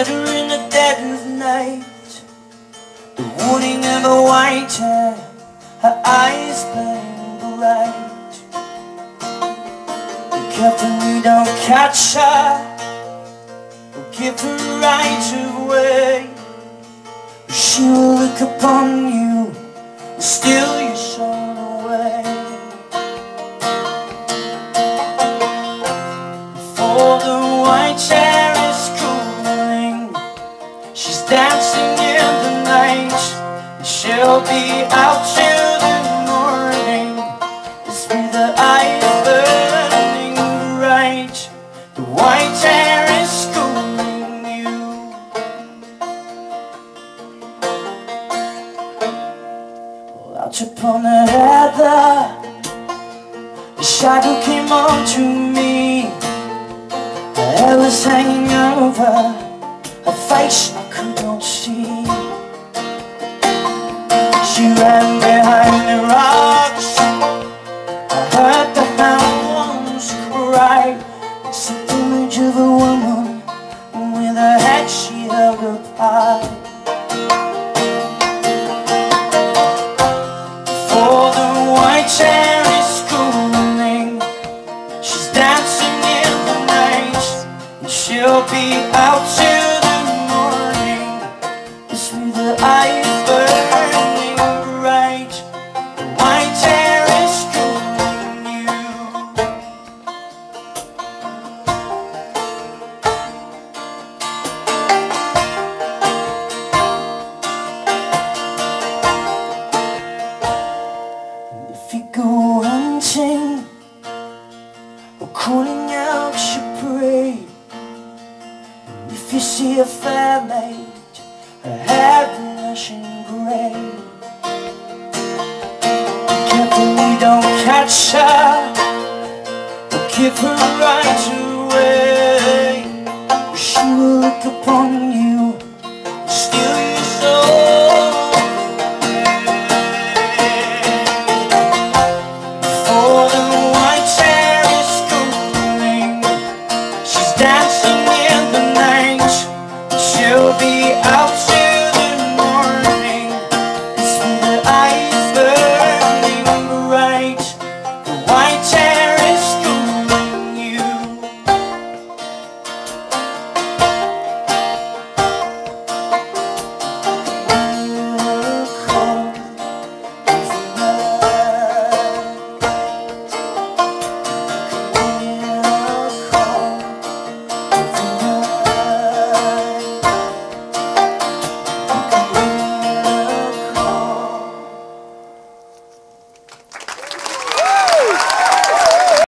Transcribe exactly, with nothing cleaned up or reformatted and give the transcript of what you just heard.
her in the dead of night, the warning of a white hair, her eyes burning bright. Be careful you don't catch her, or give her right of way. She will look upon you and steal your soul away. Before the white hair is cooling, she's dancing in the night, and she'll be out till the morning. It's with the eyes burning bright. The white hair is schooling you. Well, out upon the heather, the shadow came on to me. Her hair was hanging over her face, I could not see. She ran behind the rocks, I heard the hounds cry. It's the image of a woman, and with her head she held up high. Before the white hair is cooling, she's dancing in the night, and she'll be out till the morning. It's with her eyes burning bright. The white hair is schooling you. And if you go hunting or calling out your prey, and if you see a fair maid, her hair blushing grey, be careful you don't catch her, or give her right away. She will look upon